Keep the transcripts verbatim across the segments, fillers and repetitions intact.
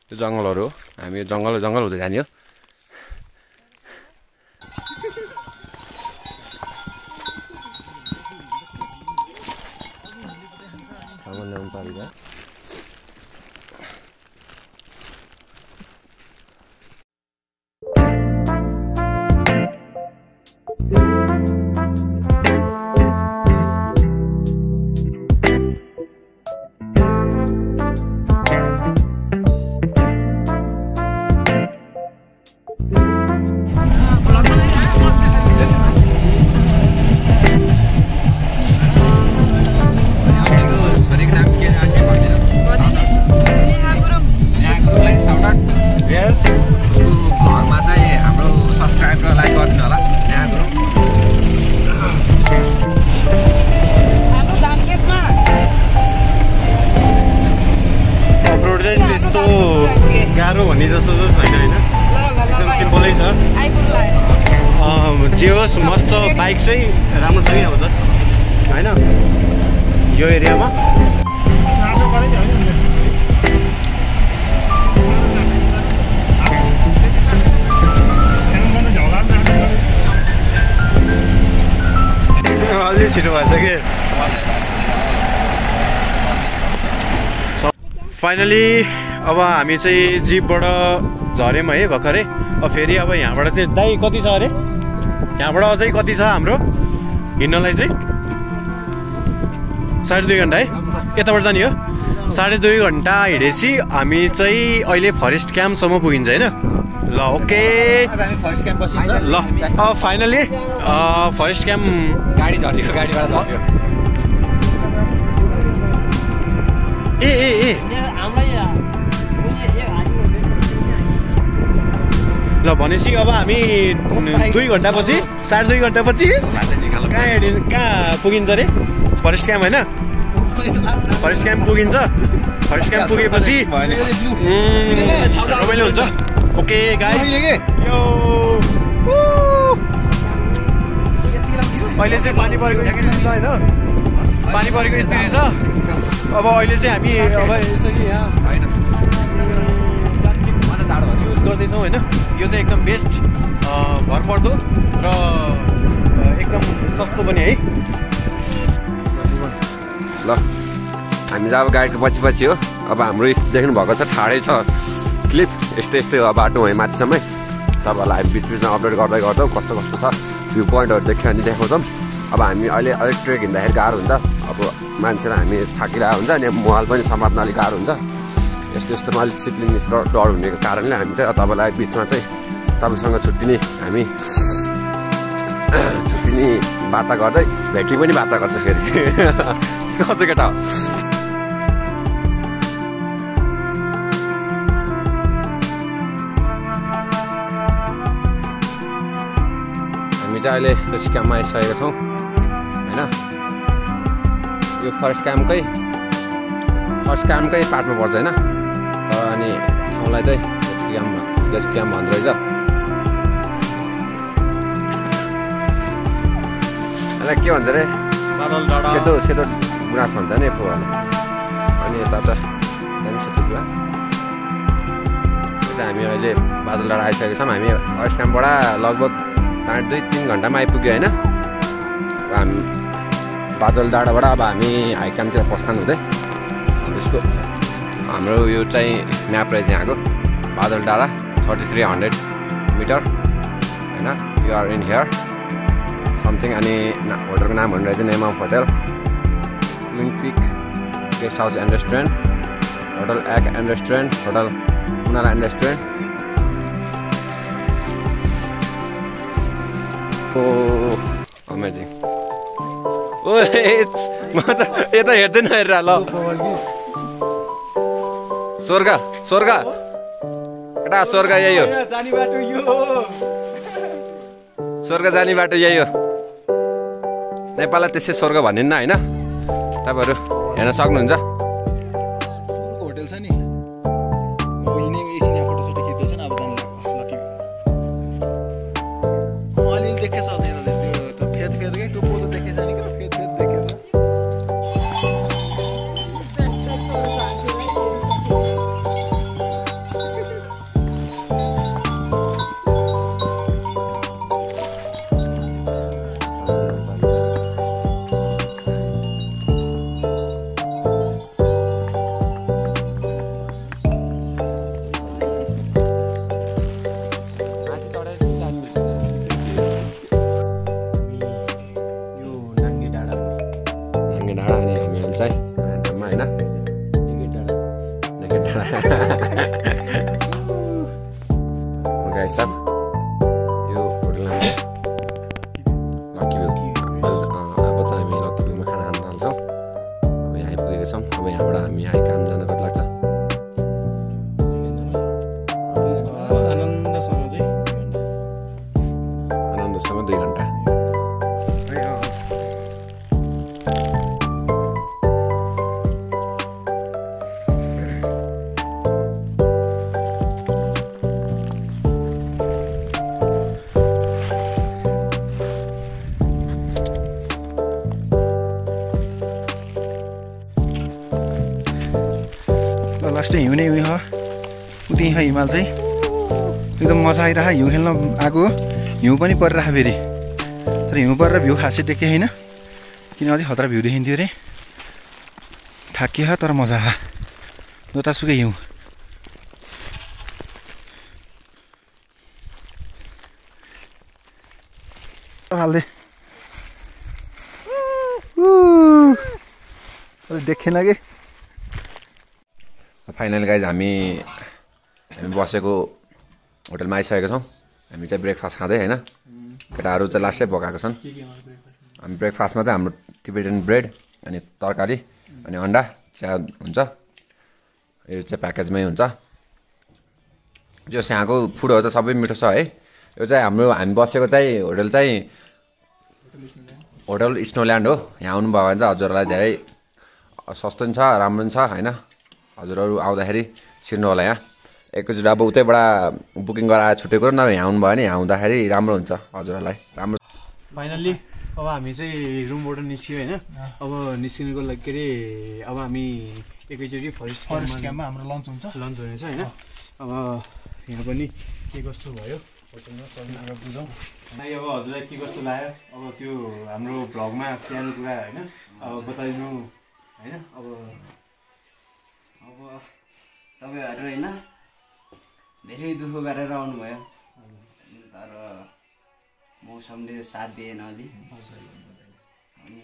यो जङ्गलहरू हो हामी यो जङ्गल जङ्गल हुँदै जाने हो गाह्रो भन्ने जस्तो चाहिँ छैन हैन एकदम सिम्पलै छ जे होस् मस्त बाइक चाहिँ राम्रोसँगै आउँछ हैन यो एरियामा अलि छिटो भएछ कि फाइनली अब हामी चाहिँ जिपबाट झऱ्यौँ है भर्खरै अब फेरि अब यहाँबाट चाहिँ दाइ कति छ अरे यहाँबाट अझै कति छ हाम्रो हिँड्नलाई चाहिँ साढे दुई घन्टा है यताबाट जाने हो साढे दुई घन्टा हिँडेपछि हामी चाहिँ अहिले फरेस्ट क्याम्पसम्म पुगिन्छ होइन ल ओके ल अब फाइनली फरेस्ट क्याम्प गाडी झर्नेको गाडीबाट झर्यो ए ए ए ल भनेपछि अब हामी दुई घन्टापछि साढे दुई घन्टापछि कहाँ हिँडिन्छ कहाँ पुगिन्छ अरे फरेस्ट क्याम्प होइन फरेस्ट क्याम्प पुगिन्छ फरेस्ट क्याम्प पुगेपछि रमाइलो हुन्छ ओके गाइस यो अहिले चाहिँ पानी परेको स्थिति छ होइन पानी परेको स्थिति छ अब अहिले चाहिँ हामी अब यसरी यहाँ युज गर्दैछौँ होइन यो चाहिँ एकदम बेस्ट भरपर्दो र एकदम सस्तो पनि है ल हामी चाहिँ अब गाडीको पछि पछि हो अब हाम्रो देख्नु भएको छ ठाडै छ क्लिप यस्तै यस्तै हो बाटो है माथिसम्मै तपाईँहरूलाई हामी बिच बिचमा अपडेट गर्दै गर्छौँ कस्तो कस्तो छ भ्यू पोइन्टहरू देख्यो भने देखाउँछौँ अब हामी अहिले अलिक ट्रेक हिँड्दाखेरि गाह्रो हुन्छ अब मान्छेलाई हामी थाकिरहेको हुन्छ अनि मोबाइल पनि समात्न अलिक गाह्रो हुन्छ यस्तो यस्तोमा अलिक सिक्लिने डर हुनेको कारणले हामी चाहिँ तपाईँलाई बिचमा चाहिँ तपाईँसँग छुट्टिने हामी छुट्टिने बाचा गर्दै भेटी पनि बाचा गर्छ फेरि कसो केटा हामी चाहिँ अहिले बेसी क्याम्पमा आइसकेका छौँ होइन यो फरेस्ट क्याम्पकै फर्स्ट क्याम्पकै पार्टमा पर्छ होइन तर अनि ठाउँलाई चाहिँ बेस क्याम्प बेस क्याम्प भन्दो रहेछ यसलाई के भन्छ अरे बादल डाँडा सेतो सेतो गुराँस भन्छ नि फुलहरूले अनि यता त त्यहाँदेखि सेतो गुराँस चाहिँ हामी अहिले बादल डाँडा आइसकेका छौँ हामी फर्स्ट क्याम्पबाट लगभग साढे दुई तिन घन्टामा आइपुग्यो होइन हामी बादल डाँडाबाट अब हामी हाई क्याम्पतिर प्रस्थान हुँदै यसको हाम्रो यो चाहिँ म्याप रहेछ यहाँको बादल डाँडा थर्टी थ्री हन्ड्रेड मिटर होइन you are in here something अनि होटलको नाम भन्नु रहेछ name of hotel twin peak guest house and restaurant hotel egg and restaurant hotel Munala and restaurant oh amazing ओ म त यता हेर्दैन हेरेर ल स्वर्ग स्वर्ग केटा स्वर्ग यही हो स्वर्ग जाने बाटो यही हो नेपाललाई त्यसै स्वर्ग भनिन्न होइन तपाईँहरू हेर्न सक्नुहुन्छ होटल छ नि यिनै एकछिन यहाँ फोटोसोटो खिच्दैछ नि अब जानु लकी अलिअलि देखेछ त्यो फेद फेदकै टोपो त देखेछ नि फेद फेद देखेछ चाहिँ ठाउँमा होइन नेकेट डाँडा गाइस साहब यो होटल लकी भ्यू अब चाहिँ हामी लकी भ्यूमा खाना खान थाल्छौँ अब यहाँ आइपुगेको छौँ अब यहाँबाट हामी आइ काम जान कति लाग्छ आनन्दसँग चाहिँ आनन्दसँग दुई घन्टा लास्टै हिउँ नै हिउँ छ उति छ हिमाल चाहिँ एकदम मजा आइरह हिउँ खेल्न आएको हिउँ पनि परिरह फेरि तर हिउँ परेर भ्यू खासै देखेँ होइन किन अझै खतरा भ्यू देखिन्थ्यो अरे थाकियो तर मजा आयो जतासुकै हिउँ हाल्दे देखेन कि फाइनली गाइज हामी हामी बसेको होटलमा आइसकेको छौँ हामी चाहिँ ब्रेकफास्ट खाँदै होइन केटाहरू चाहिँ लास्टै पकाएको छन् हामी ब्रेकफास्टमा चाहिँ हाम्रो टिबेटन ब्रेड अनि तरकारी अनि अन्डा चिया हुन्छ यो चाहिँ प्याकेजमै हुन्छ यो त्यहाँको फुडहरू चाहिँ सबै मिठो छ है यो चाहिँ हाम्रो हामी बसेको चाहिँ होटल चाहिँ होटल स्नोल्यान्ड हो यहाँ आउनुभयो भने चाहिँ हजुरहरूलाई धेरै सस्तो पनि छ राम्रो पनि छ होइन हजुरहरू आउँदाखेरि छिर्नु होला यहाँ एकैचोटि अब उतैबाट बुकिङ गराएर छुटेको नभए यहाँ आउनुभयो भने यहाँ आउँदाखेरि राम्रो हुन्छ हजुरहरूलाई राम्रो फाइनल्ली अब हामी चाहिँ रुमबाट निस्क्यो होइन अब निस्किनुको लागि के अरे अब हामी एकैचोटि फरेस्ट फरेस्ट क्याम्पमा हाम्रो लन्च हुन्छ लन्च हुनेछ होइन अब यहाँ पनि के कस्तो भयो होटलमा सबै बुझौँ अब हजुरलाई के कस्तो लाग्यो अब त्यो हाम्रो भ्लगमा सानो कुरा होइन अब बताइदिनु होइन अब अब तपाईँहरू होइन धेरै दुःख गरेर आउनुभयो तर मौसमले साथ दिएन अलि अनि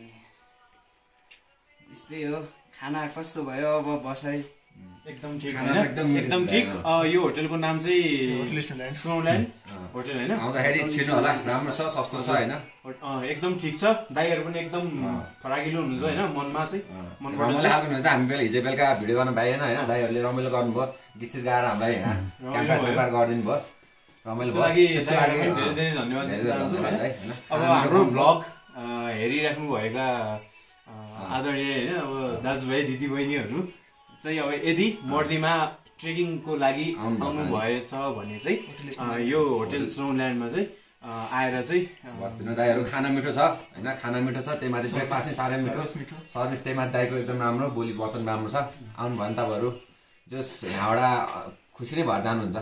यस्तै हो खाना कस्तो भयो अब बसाइ एकदम ठिक एकदम एकदम ठिक यो होटलको नाम चाहिँ होटल स्नोल्यान्ड स्नोल्यान्ड होटल होइन आउँदाखेरि छिर्नु होला राम्रो छ सस्तो छ होइन एकदम ठिक छ दाइहरू पनि एकदम फराकिलो हुनुहुन्छ होइन मनमा चाहिँ मनबाट रमाइलो हुन्छ हामी बेला हिजो बेलुका भिडियो गर्न पाइएन होइन दाइहरूले रमाइलो गर्नुभयो गीत सित गाएर हामीलाई क्याम्पार स्याम्पार गरिदिनु भयो रमाइलो लागि धेरै धेरै धन्यवाद दिन चाहन्छु होइन अब हाम्रो भ्लग हेरिराख्नु भएका आदरणीय होइन अब दाजुभाइ दिदीबहिनीहरू चाहिँ अब यदि मर्दीमा ट्रेकिङको लागि आउनु भएछ भने चाहिँ यो होटल स्नोल्यान्डमा चाहिँ आएर चाहिँ बस्दिनु दाइहरू खाना मिठो छ होइन खाना मिठो छ त्यही माथि ब्रेकफास्ट चाहिँ साह्रै मिठो सर्भिस त्यही माथि दाइको एकदम राम्रो बोली वचन राम्रो छ आउनु भयो भने तपाईँहरू जस यहाँबाट खुसी नै भएर जानुहुन्छ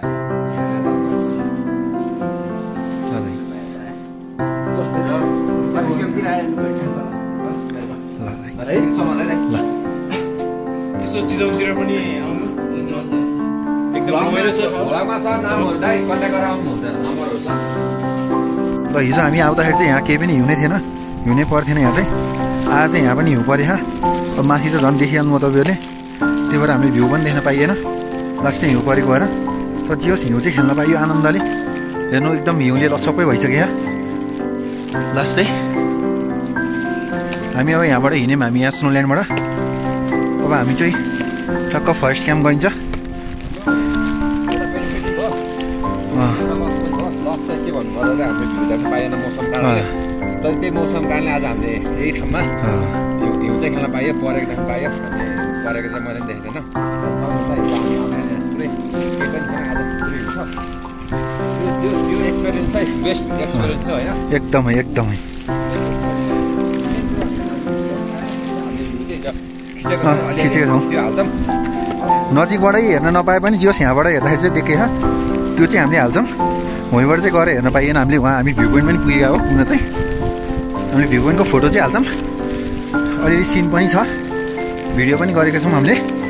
यस्तो चिजौतिर पनि आउनु एकदम ल हिजो हामी आउँदाखेरि चाहिँ यहाँ केही पनि हिउँ नै थिएन हिउँ नै पर्थेन यहाँ चाहिँ आज चाहिँ यहाँ पनि हिउँ पऱ्यो अब माथि त झन् देखिहाल्नु म तपाईँहरूले त्यही भएर हामीले भ्यू पनि देख्न पाइएन लास्टै हिउँ परेको भएर तर जे होस् हिउँ चाहिँ खेल्न पाइयो आनन्दले हेर्नु एकदम हिउँले लचप्पै भइसक्यो यहाँ लास्टै हामी अब यहाँबाट हिँड्यौँ हामी यहाँ स्नोल्यान्डबाट अब हामी चाहिँ टक्क फरेस्ट क्याम्प गइन्छ के भन्नुभयो हामीले भ्यू जानु पाएन मौसम कारणले तर त्यही मौसम कारणले आज हामीले यही ठाउँमा हिउँ चाहिँ खेल्न पायो परेको देख्न पायो अनि परेको चाहिँ मैले पनि देख्दैन पुरै केही पनि छैन आज पुरै हिउँ छ यो यो एक्सपिरियन्स चाहिँ बेस्ट एक्सपिरियन्स छ होइन एकदमै एकदमै खिचेको छौँ नजिकबाटै हेर्न नपाए पनि जे होस् यहाँबाट हेर्दाखेरि चाहिँ देखेँ त्यो चाहिँ हामीले हाल्छौँ वहीँबाट चाहिँ गएर हेर्न पाइएन हामीले वहाँ हामी भ्यू पोइन्ट पनि पुगेका हो पुग्न चाहिँ हामीले भ्यू पोइन्टको फोटो चाहिँ हाल्छौँ अलिअलि सिन पनि छ भिडियो पनि गरेका छौँ हामीले